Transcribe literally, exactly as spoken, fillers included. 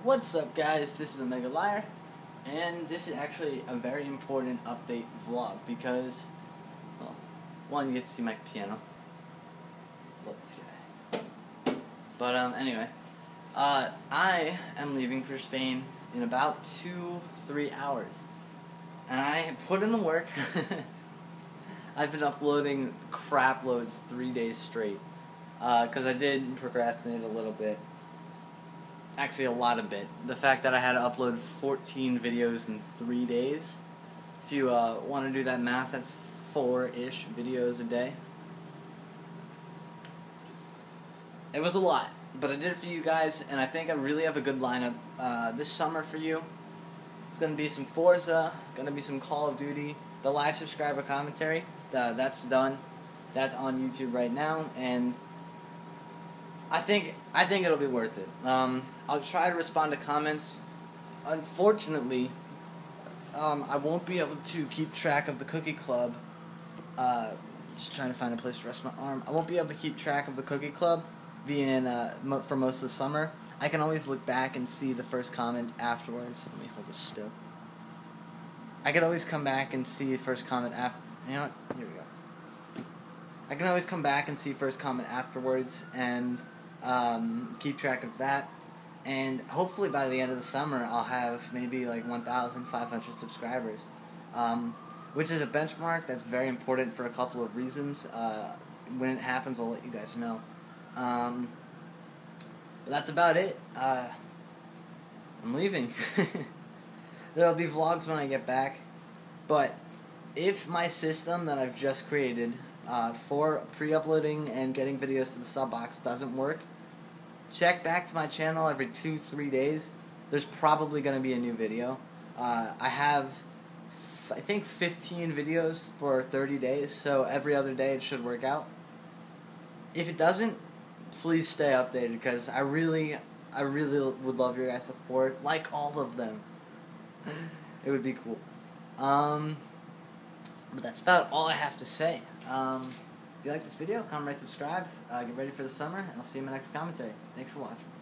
What's up, guys? This is Omega Liar, and this is actually a very important update vlog because, well, one, you get to see my piano. Love this guy. But, um, anyway, uh, I am leaving for Spain in about two, three hours, and I put in the work. I've been uploading crap loads three days straight, uh, because I did procrastinate a little bit. Actually, a lot of it. The fact that I had to upload fourteen videos in three days. If you uh, want to do that math, that's four-ish videos a day. It was a lot, but I did it for you guys, and I think I really have a good lineup uh, this summer for you. It's going to be some Forza, going to be some Call of Duty, the live subscriber commentary. Uh, that's done. That's on YouTube right now, and I think I think it'll be worth it. Um, I'll try to respond to comments. Unfortunately, um, I won't be able to keep track of the Cookie Club. Uh, just trying to find a place to rest my arm. I won't be able to keep track of the Cookie Club being uh, mo for most of the summer. I can always look back and see the first comment afterwards. Let me hold this still. I can always come back and see the first comment after. You know what? Here we go. I can always come back and see first comment afterwards and um, keep track of that. And hopefully by the end of the summer, I'll have maybe like one thousand five hundred subscribers, um, which is a benchmark that's very important for a couple of reasons. Uh, when it happens, I'll let you guys know. Um, but that's about it. Uh, I'm leaving. There'll be vlogs when I get back, but if my system that I've just created uh, for pre-uploading and getting videos to the sub box doesn't work, check back to my channel every two, three days. There's probably going to be a new video. Uh, I have, f I think, fifteen videos for thirty days, so every other day it should work out. If it doesn't, please stay updated, because I really, I really would love your guys' support, like all of them. It would be cool. Um, but that's about all I have to say. Um, if you like this video, comment, rate, subscribe, uh, get ready for the summer, and I'll see you in my next commentary. Thanks for watching.